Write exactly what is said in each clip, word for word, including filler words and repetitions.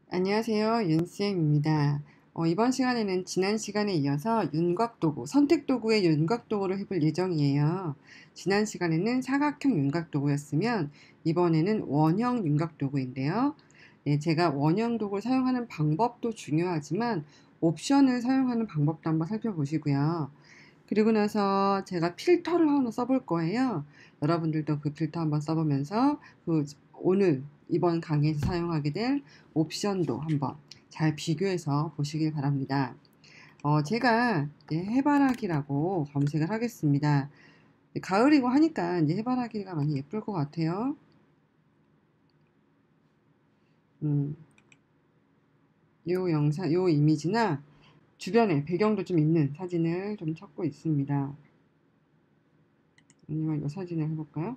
안녕하세요. 윤쌤입니다. 어, 이번 시간에는 지난 시간에 이어서 윤곽도구, 선택도구의 윤곽도구를 해볼 예정이에요. 지난 시간에는 사각형 윤곽도구였으면 이번에는 원형 윤곽도구인데요. 네, 제가 원형 도구를 사용하는 방법도 중요하지만 옵션을 사용하는 방법도 한번 살펴보시고요. 그리고 나서 제가 필터를 하나 써볼 거예요. 여러분들도 그 필터 한번 써보면서 그 오늘 이번 강의에서 사용하게 될 옵션도 한번 잘 비교해서 보시길 바랍니다. 어, 제가 이제 해바라기라고 검색을 하겠습니다. 가을이고 하니까 이제 해바라기가 많이 예쁠 것 같아요. 음, 요 영상, 요 이미지나 주변에 배경도 좀 있는 사진을 좀 찾고 있습니다. 아니면 이 사진을 해볼까요?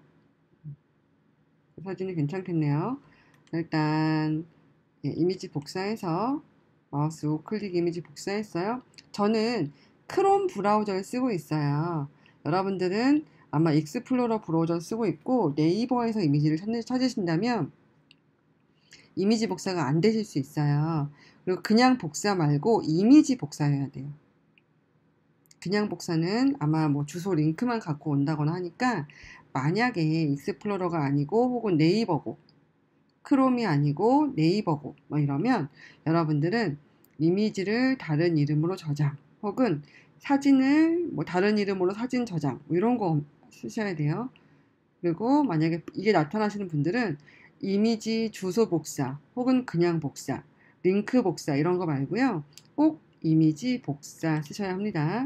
이 사진이 괜찮겠네요. 일단 예, 이미지 복사해서 마우스 우클릭 이미지 복사했어요. 저는 크롬 브라우저를 쓰고 있어요. 여러분들은 아마 익스플로러 브라우저 쓰고 있고 네이버에서 이미지를 찾으신다면 이미지 복사가 안 되실 수 있어요. 그리고 그냥 복사 말고 이미지 복사해야 돼요. 그냥 복사는 아마 뭐 주소 링크만 갖고 온다거나 하니까 만약에 익스플로러가 아니고 혹은 네이버고 크롬이 아니고 네이버고 뭐 이러면 여러분들은 이미지를 다른 이름으로 저장 혹은 사진을 뭐 다른 이름으로 사진 저장 뭐 이런 거 쓰셔야 돼요. 그리고 만약에 이게 나타나시는 분들은 이미지 주소 복사 혹은 그냥 복사 링크 복사 이런 거 말고요. 꼭 이미지 복사 쓰셔야 합니다.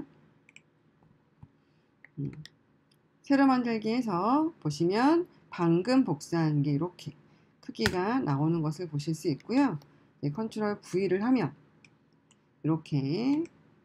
음. 새로 만들기에서 보시면 방금 복사한 게 이렇게 크기가 나오는 것을 보실 수 있고요. 네, 컨트롤 V를 하면 이렇게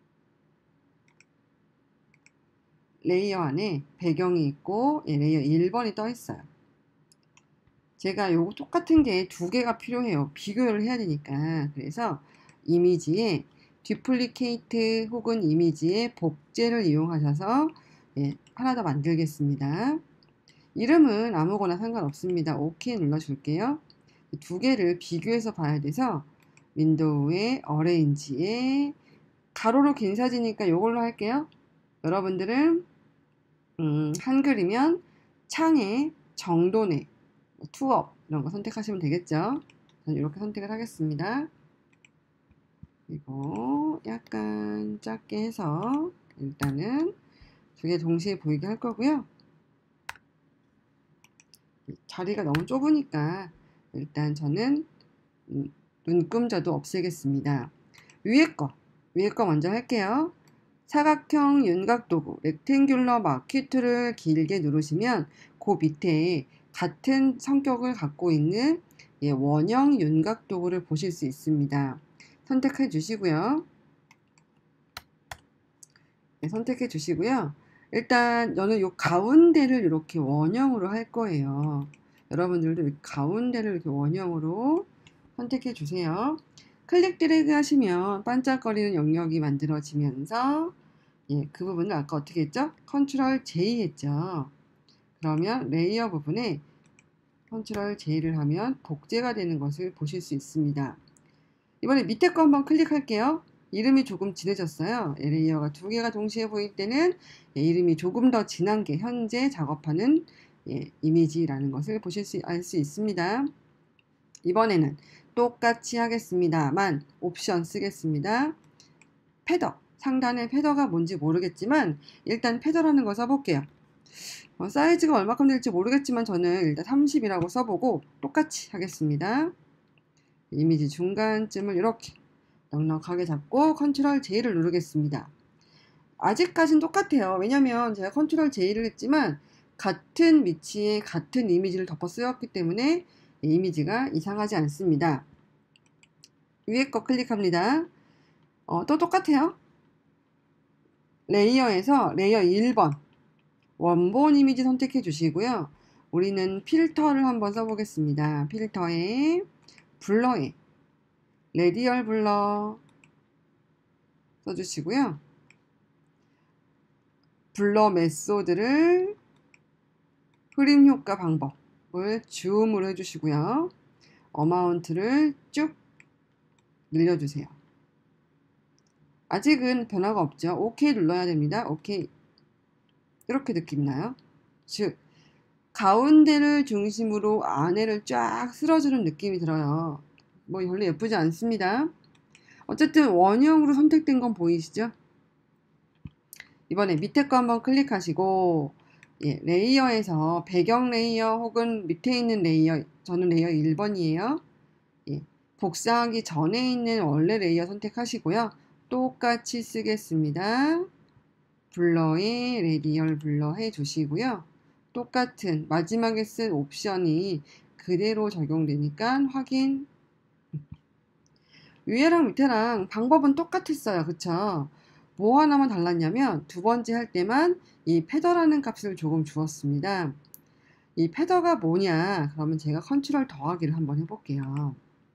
레이어 안에 배경이 있고 예, 레이어 일 번이 떠 있어요. 제가 요거 똑같은 게 두 개가 필요해요. 비교를 해야 되니까. 그래서 이미지에 듀플리케이트 혹은 이미지의 복제를 이용하셔서 예, 하나 더 만들겠습니다. 이름은 아무거나 상관없습니다. 오케이 눌러줄게요. 두 개를 비교해서 봐야 돼서 윈도우에 어레인지에 가로로 긴 사진이니까 이걸로 할게요. 여러분들은 음, 한글이면 창에 정돈에 투업 이런 거 선택하시면 되겠죠. 저는 이렇게 선택을 하겠습니다. 그리고 약간 작게 해서 일단은 두 개 동시에 보이게 할 거고요. 자리가 너무 좁으니까 일단 저는 눈금자도 없애겠습니다. 위에 거, 위에 거 먼저 할게요. 사각형 윤곽도구, 렉탱귤러 마키트를 길게 누르시면 그 밑에 같은 성격을 갖고 있는 예, 원형 윤곽도구를 보실 수 있습니다. 선택해 주시고요. 네, 선택해 주시고요. 일단 저는 이 가운데를 이렇게 원형으로 할 거예요. 여러분들도 이 가운데를 이렇게 원형으로 선택해 주세요. 클릭 드래그 하시면 반짝거리는 영역이 만들어지면서 예, 그 부분을 아까 어떻게 했죠? 컨트롤 제이 했죠. 그러면 레이어 부분에 컨트롤 제이를 하면 복제가 되는 것을 보실 수 있습니다. 이번에 밑에 거 한번 클릭할게요. 이름이 조금 진해졌어요. 레이어가 두 개가 동시에 보일 때는 예, 이름이 조금 더 진한 게 현재 작업하는 예, 이미지라는 것을 보실 수, 알 수 있습니다. 이번에는 똑같이 하겠습니다만 옵션 쓰겠습니다. 패더, 상단에 패더가 뭔지 모르겠지만 일단 패더라는 거 써볼게요. 어, 사이즈가 얼마큼 될지 모르겠지만 저는 일단 삼십이라고 써보고 똑같이 하겠습니다. 이미지 중간쯤을 이렇게 넉넉하게 잡고 컨트롤 제이를 누르겠습니다. 아직까진 똑같아요. 왜냐면 제가 컨트롤 제이를 했지만 같은 위치에 같은 이미지를 덮어 쓰였기 때문에 이미지가 이상하지 않습니다. 위에 거 클릭합니다. 어, 또 똑같아요. 레이어에서 레이어 일 번 원본 이미지 선택해 주시고요. 우리는 필터를 한번 써보겠습니다. 필터에 블러에 레디얼 블러 써주시고요. 블러 메소드를 흐림 효과 방법을 줌으로 해주시고요. 어마운트를 쭉 늘려주세요. 아직은 변화가 없죠. 오케이 눌러야 됩니다. 오케이. 이렇게 느낌 나요? 즉 가운데를 중심으로 안에를 쫙 쓸어주는 느낌이 들어요. 뭐 별로 예쁘지 않습니다. 어쨌든 원형으로 선택된 건 보이시죠? 이번에 밑에 거 한번 클릭하시고 예, 레이어에서 배경 레이어 혹은 밑에 있는 레이어, 저는 레이어 일 번이에요. 예, 복사하기 전에 있는 원래 레이어 선택하시고요. 똑같이 쓰겠습니다. 블러에 레디얼 블러 해주시고요. 똑같은 마지막에 쓴 옵션이 그대로 적용되니까 확인. 위에랑 밑에랑 방법은 똑같았어요. 그쵸? 뭐 하나만 달랐냐면 두 번째 할 때만 이 패더라는 값을 조금 주었습니다. 이 패더가 뭐냐? 그러면 제가 컨트롤 더하기를 한번 해볼게요.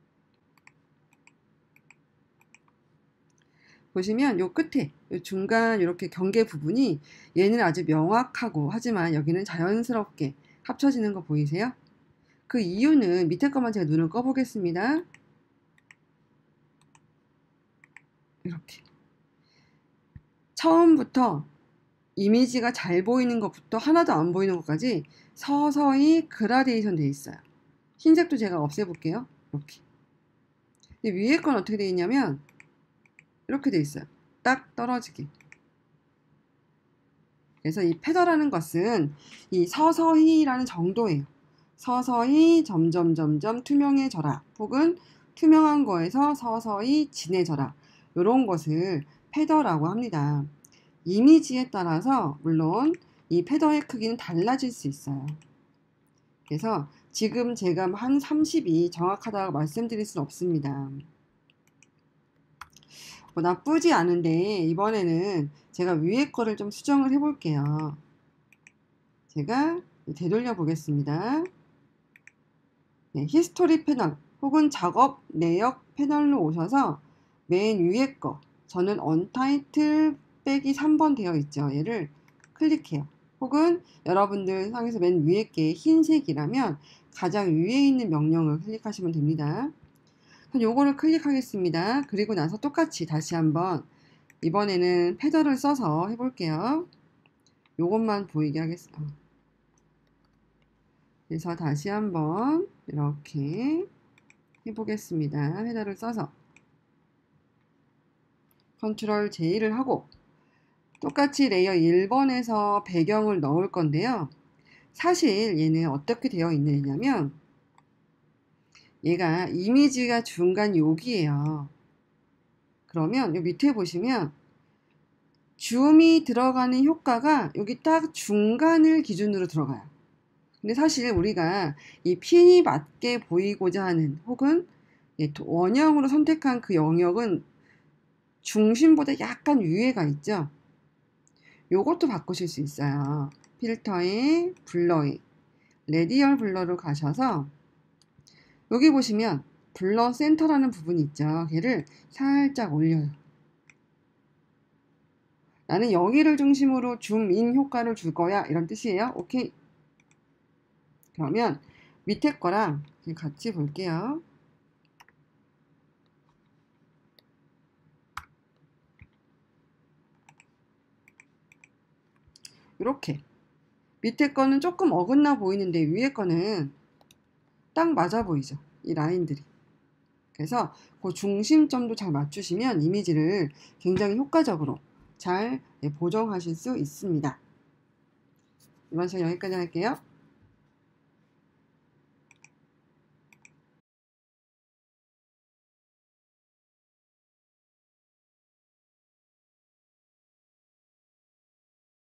보시면 요 끝에 요 중간 이렇게 경계 부분이 얘는 아주 명확하고 하지만 여기는 자연스럽게 합쳐지는 거 보이세요? 그 이유는 밑에 것만 제가 눈을 꺼보겠습니다. 이렇게 처음부터 이미지가 잘 보이는 것부터 하나도 안 보이는 것까지 서서히 그라데이션 되어 있어요. 흰색도 제가 없애볼게요. 이렇게. 근데 위에 건 어떻게 되어 있냐면 이렇게 되어 있어요. 딱 떨어지게. 그래서 이 패더라는 것은 이 서서히라는 정도예요. 서서히 점점 점점 투명해져라. 혹은 투명한 거에서 서서히 진해져라. 이런 것을 패더라고 합니다. 이미지에 따라서 물론 이 패더의 크기는 달라질 수 있어요. 그래서 지금 제가 한 삼십이 정확하다고 말씀드릴 수는 없습니다. 뭐 나쁘지 않은데 이번에는 제가 위에 거를 좀 수정을 해 볼게요. 제가 되돌려 보겠습니다. 네, 히스토리 패널 혹은 작업 내역 패널로 오셔서 맨 위에 거 저는 언타이틀 빼기 삼 번 되어 있죠. 얘를 클릭해요. 혹은 여러분들 상에서 맨 위에 게 흰색이라면 가장 위에 있는 명령을 클릭하시면 됩니다. 요거를 클릭하겠습니다. 그리고 나서 똑같이 다시 한번 이번에는 패더를 써서 해볼게요. 요것만 보이게 하겠습니다. 그래서 다시 한번 이렇게 해보겠습니다. 패더를 써서 컨트롤 제이를 하고 똑같이 레이어 일 번에서 배경을 넣을 건데요. 사실 얘는 어떻게 되어 있느냐면 얘가 이미지가 중간 여기에요. 그러면 여기 밑에 보시면 줌이 들어가는 효과가 여기 딱 중간을 기준으로 들어가요. 근데 사실 우리가 이 핀이 맞게 보이고자 하는 혹은 원형으로 선택한 그 영역은 중심보다 약간 위에가 있죠. 요것도 바꾸실 수 있어요. 필터에 블러에 레디얼 블러로 가셔서 여기 보시면 블러 센터라는 부분이 있죠. 걔를 살짝 올려요. 나는 여기를 중심으로 줌인 효과를 줄 거야. 이런 뜻이에요. 오케이. 그러면 밑에 거랑 같이 볼게요. 이렇게 밑에 거는 조금 어긋나 보이는데 위에 거는 딱 맞아 보이죠. 이 라인들이. 그래서 그 중심점도 잘 맞추시면 이미지를 굉장히 효과적으로 잘 보정하실 수 있습니다. 이번 시간 여기까지 할게요.